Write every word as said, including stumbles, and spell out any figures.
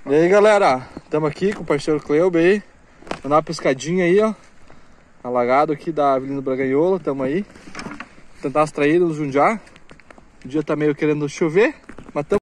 E aí galera, estamos aqui com o parceiro Cleuber aí, dando uma pescadinha aí, ó, alagado aqui da Avenida Braganhola, estamos aí, tentar as traídas no Jundiá. O dia tá meio querendo chover, mas tamo